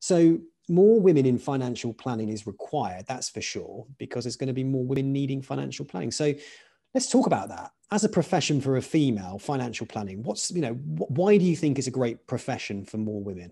So more women in financial planning is required, that's for sure, because there's going to be more women needing financial planning. So let's talk about that. As a profession for a female, financial planning, why do you think it's a great profession for more women?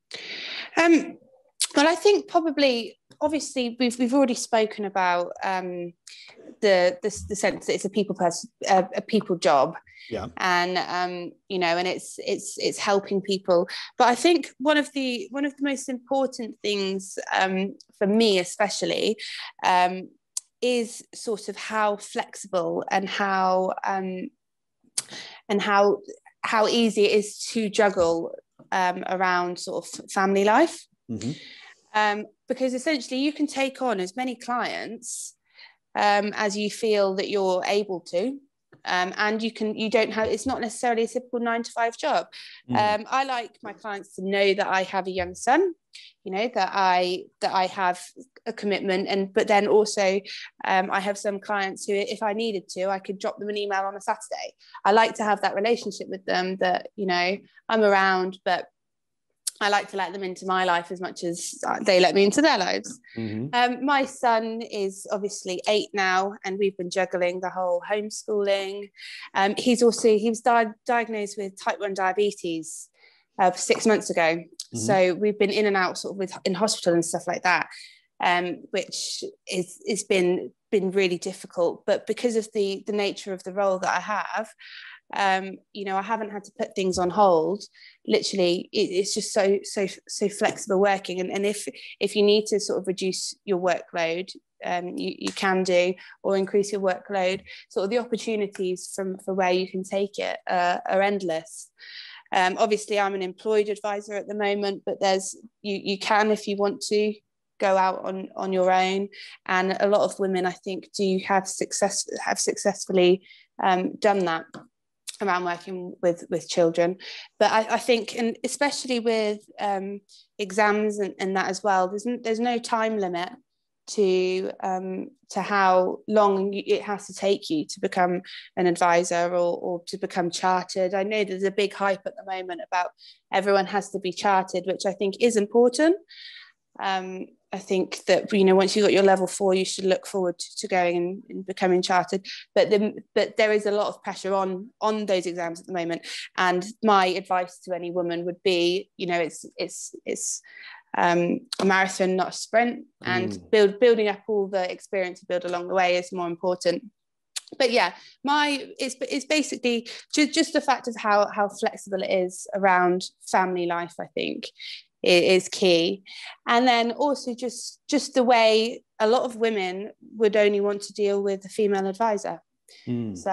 Well, I think probably, obviously, we've already spoken about the sense that it's a people job. Yeah. And and it's helping people. But I think one of the most important things for me especially is sort of how flexible and how easy it is to juggle around sort of family life. Mm-hmm. Because essentially you can take on as many clients as you feel that you're able to. And it's not necessarily a typical 9-to-5 job. I like my clients to know that I have a young son, that I have a commitment, but then also I have some clients who, if I needed to, I could drop them an email on a Saturday. I like to have that relationship with them that, I'm around, but I like to let them into my life as much as they let me into their lives. Mm-hmm. My son is obviously 8 now, and we've been juggling the whole homeschooling. He was diagnosed with type 1 diabetes 6 months ago. Mm-hmm. So we've been in and out sort of in hospital and stuff like that, which is been really difficult. But because of the nature of the role that I have, I haven't had to put things on hold. Literally, it's just so flexible working. And if you need to sort of reduce your workload, you can do, or increase your workload. Sort of the opportunities for where you can take it are endless. Obviously, I'm an employed advisor at the moment, but you can, if you want to, go out on your own. And a lot of women, I think, have successfully done that around working with children. But I think, and especially with exams and that as well, there's no time limit to how long it has to take you to become an advisor or to become chartered. I know there's a big hype at the moment about everyone has to be chartered, which I think is important. I think that, once you got your level 4, you should look forward to going and becoming chartered. But there is a lot of pressure on those exams at the moment. And my advice to any woman would be, it's a marathon, not a sprint. And building up all the experience you build along the way is more important. But yeah, it's basically just the fact of how flexible it is around family life, I think, is key. And then also just the way a lot of women would only want to deal with a female advisor. So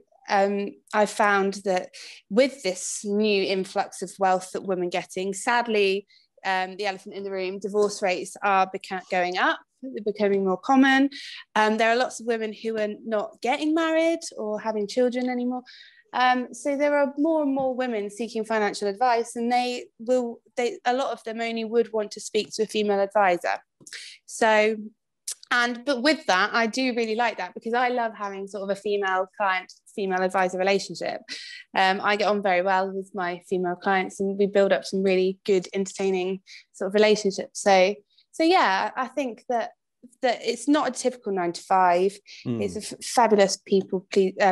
I found that with this new influx of wealth that women are getting, sadly, the elephant in the room, divorce rates are going up. They're becoming more common. There are lots of women who are not getting married or having children anymore. So there are more and more women seeking financial advice, and a lot of them only would want to speak to a female advisor. So, but with that, I do really like that, because I love having sort of a female client, female advisor relationship. I get on very well with my female clients, and we build up some really good, entertaining sort of relationships. So yeah, I think that it's not a typical 9-to-5. It's a fabulous people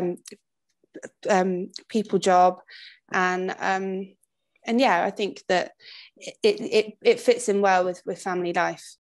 job, and yeah, I think that it fits in well with family life.